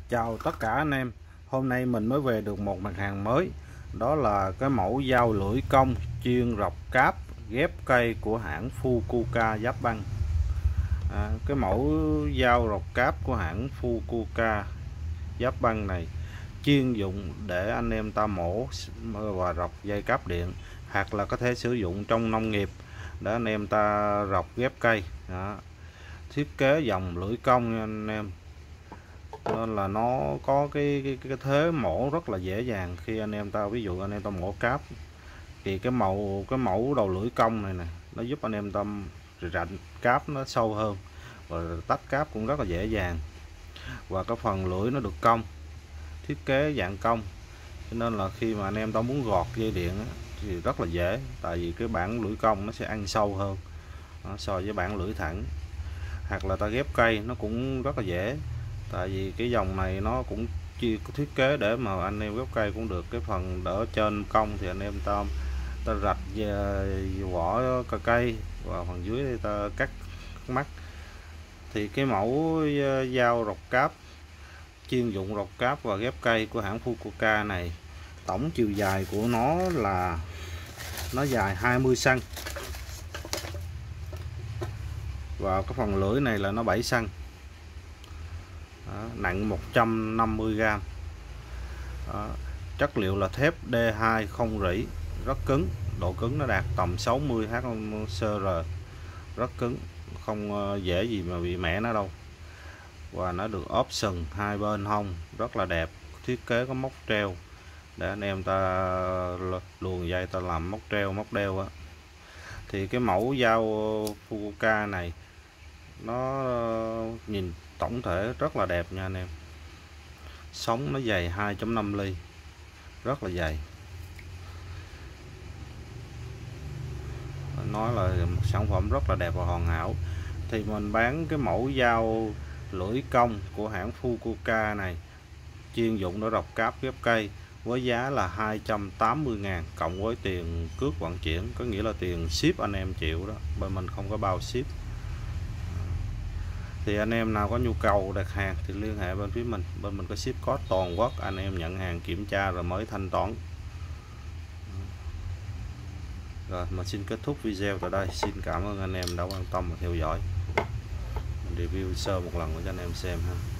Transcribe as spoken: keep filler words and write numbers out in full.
Chào tất cả anh em. Hôm nay mình mới về được một mặt hàng mới. Đó là cái mẫu dao lưỡi cong chuyên rọc cáp ghép cây của hãng Fukuoka Giáp Băng. à, Cái mẫu dao rọc cáp của hãng Fukuoka Giáp Băng này chuyên dụng để anh em ta mổ và rọc dây cáp điện, hoặc là có thể sử dụng trong nông nghiệp để anh em ta rọc ghép cây. Đó. Thiết kế dòng lưỡi cong nha anh em, nên là nó có cái, cái cái thế mổ rất là dễ dàng. Khi anh em ta ví dụ anh em ta mổ cáp thì cái màu cái mẫu đầu lưỡi cong này nè, nó giúp anh em ta rạch cáp nó sâu hơn, và tách cáp cũng rất là dễ dàng. Và cái phần lưỡi nó được cong, thiết kế dạng cong, cho nên là khi mà anh em ta muốn gọt dây điện thì rất là dễ, tại vì cái bản lưỡi cong nó sẽ ăn sâu hơn so với bản lưỡi thẳng. Hoặc là ta ghép cây nó cũng rất là dễ, tại vì cái dòng này nó cũng chi thiết kế để mà anh em ghép cây cũng được. Cái phần đỡ trên cong thì anh em ta ta rạch vỏ cây, và phần dưới thì ta cắt mắt. Thì cái mẫu dao rọc cáp chuyên dụng rọc cáp và ghép cây của hãng Fukuoka này, tổng chiều dài của nó là nó dài hai mươi xăng-ti-mét, và cái phần lưỡi này là nó bảy xăng-ti-mét. Đó, nặng một trăm năm mươi gam. Đó, chất liệu là thép D hai không rỉ, rất cứng, độ cứng nó đạt tầm sáu mươi H C R, rất cứng, không dễ gì mà bị mẻ nó đâu. Và nó được option hai bên hông rất là đẹp, thiết kế có móc treo để anh em ta luồn dây ta làm móc treo móc đeo á. Thì cái mẫu dao Fukuoka này nó nhìn tổng thể rất là đẹp nha anh em. Sống nó dày hai phẩy năm ly, rất là dày. Nói là một sản phẩm rất là đẹp và hoàn hảo. Thì mình bán cái mẫu dao lưỡi cong của hãng Fukuoka này chuyên dụng để rọc cáp ghép cây với giá là hai trăm tám mươi ngàn, cộng với tiền cước vận chuyển, có nghĩa là tiền ship anh em chịu đó, bên mình không có bao ship. Thì anh em nào có nhu cầu đặt hàng thì liên hệ bên phía mình, bên mình có ship code toàn quốc, anh em nhận hàng kiểm tra rồi mới thanh toán. Rồi mình xin kết thúc video tại đây. Xin cảm ơn anh em đã quan tâm và theo dõi. Mình review sơ một lần cho anh em xem ha.